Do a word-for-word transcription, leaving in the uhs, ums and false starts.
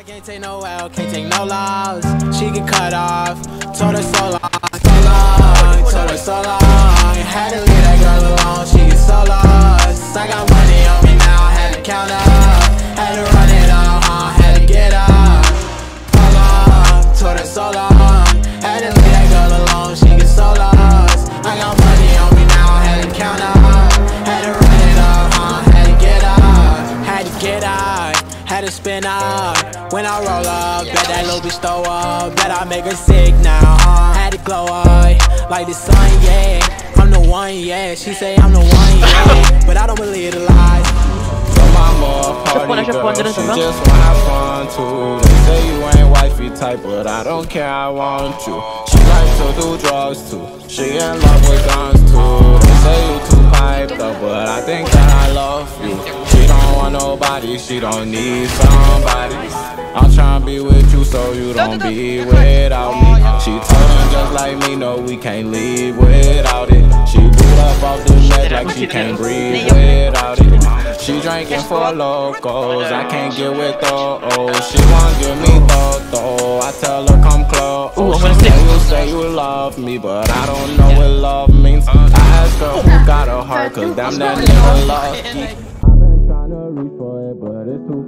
I can't take no L, can't take no loss. She get cut off, told her so long, so long, told her so long. Had to leave that girl alone, she get so lost. I got money on me now, had to count up, had to run it up, uh, had to get up. Hold on, told her so long, had to leave that girl alone, she get so lost. I got money on me now, had to count up, had to run it up, uh, had to get up, had to get up, had to spin up. When I roll up, bet that little bitch throw up, bet I make her sick now, uh, had to glow up, like the sun, yeah, I'm the one, yeah, she say I'm the one, yeah, but I don't believe the lies. So mama, party girl, she just wanna have fun too. They say you ain't wifey type, but I don't care, I want you. She likes to do drugs too, she in love with guns too. They say you too piped up, but I think that I love you. She don't want nobody, she don't need somebody. I'm tryna be with you so you don't be without me. She told him just like me, no we can't leave without it. She boot up off the neck like she can't breathe without it. She drinking for locals, I can't get with those. She wanna give me though, I tell her come close. She say you say you love me, but I don't know what love means. I ask her who got a heart, cause damn that nigga lucky. I've been tryna reach for it, but it's too